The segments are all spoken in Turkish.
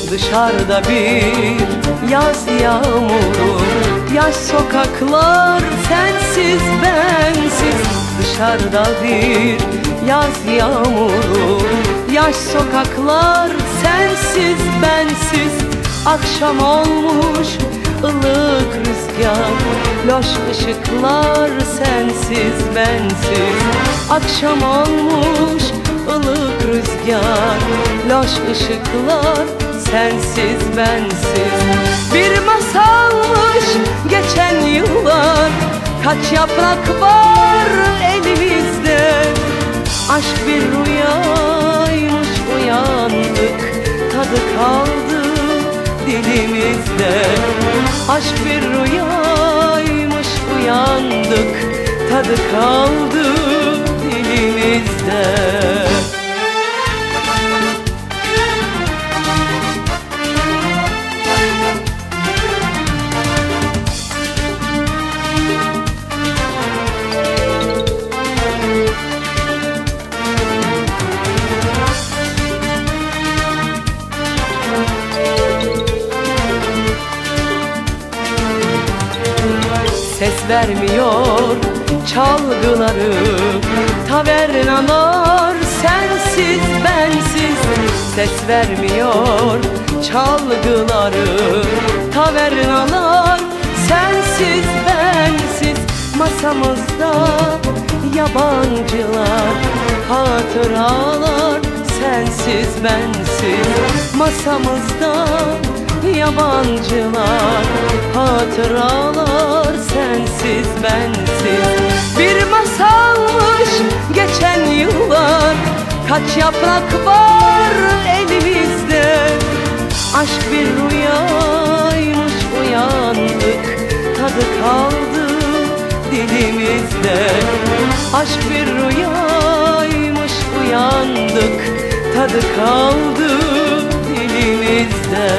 Dışarıda bir yaz yağmuru, yaş sokaklar sensiz bensiz. Dışarıda bir yaz yağmuru, yaş sokaklar sensiz bensiz. Akşam olmuş ılık rüzgar, loş ışıklar sensiz bensiz. Akşam olmuş ılık rüzgar, loş ışıklar sensiz bensiz. Bir masalmış geçen yıllar, kaç yaprak var elimizde. Aşk bir rüyaymış, uyandık, tadı kaldı dilimizde. Aşk bir rüyaymış, uyandık, tadı kaldı dilimizde. Ses vermiyor çalgıları, tavernalar sensiz bensiz. Ses vermiyor çalgıları, tavernalar sensiz bensiz. Masamızda yabancılar, hatıralar sensiz bensiz. Masamızda yabancılar, hatıralar sensiz bensiz. Bir masalmış geçen yıllar, kaç yaprak var elimizde. Aşk bir rüyaymış, uyandık, tadı kaldı dilimizde. Aşk bir rüyaymış, uyandık, tadı kaldı dilimizde.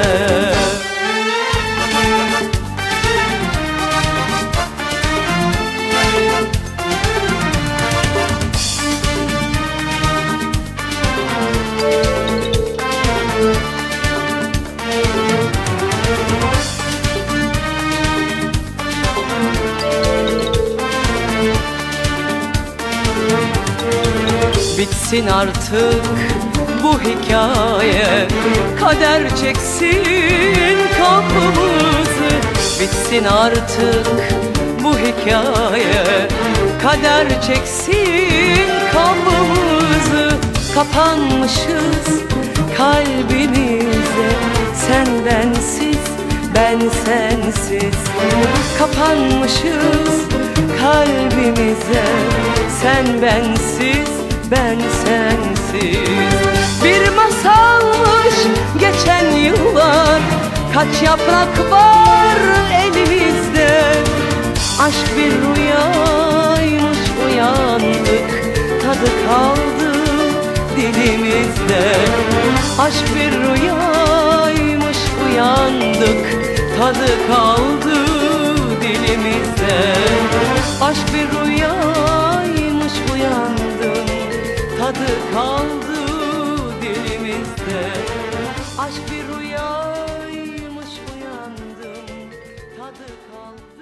Bitsin artık bu hikaye, kader çeksin kapımızı. Bitsin artık bu hikaye, kader çeksin kapımızı. Kapanmışız kalbimize, sen bensiz ben sensiz. Kapanmışız kalbimize, sen bensiz ben sensiz. Bir masalmış geçen yıllar, kaç yaprak var elimizde. Aşk bir rüyaymış, uyandık, tadı kaldı dilimizde. Aşk bir rüyaymış, uyandık, tadı kaldı dilimizde. Aşk bir rüyaymış, uyandım, tadı kaldı dilimizde. Aşk bir rüyaymış, uyandım, tadı kaldı.